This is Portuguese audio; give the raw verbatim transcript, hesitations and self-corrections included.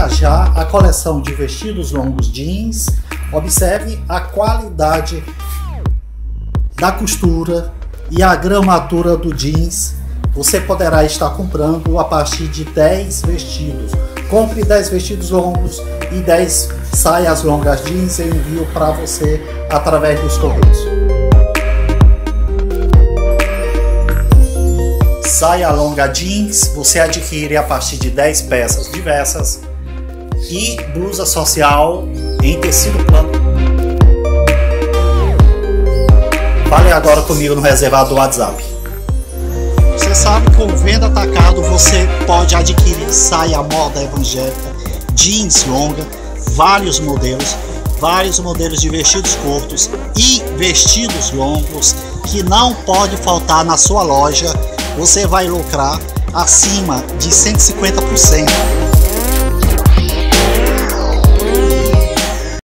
já já a coleção de vestidos longos jeans. Observe a qualidade da costura e a gramatura do jeans. Você poderá estar comprando a partir de dez vestidos. Compre dez vestidos longos e dez saias longas jeans. Eu envio para você através dos correios. Saia longa jeans você adquire a partir de dez peças diversas. E blusa social em tecido plano. Fale agora comigo no reservado do WhatsApp. Você sabe que com venda atacado você pode adquirir saia moda evangélica, jeans longa, vários modelos, vários modelos de vestidos curtos e vestidos longos que não pode faltar na sua loja. Você vai lucrar acima de cento e cinquenta por cento.